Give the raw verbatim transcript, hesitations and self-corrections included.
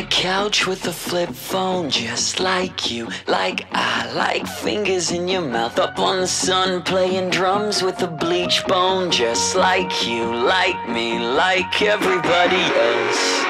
couch with a flip phone, just like you. Like I like fingers in your mouth. Up on the sun, playing drums with a bleach bone, just like you. Like me, like everybody else.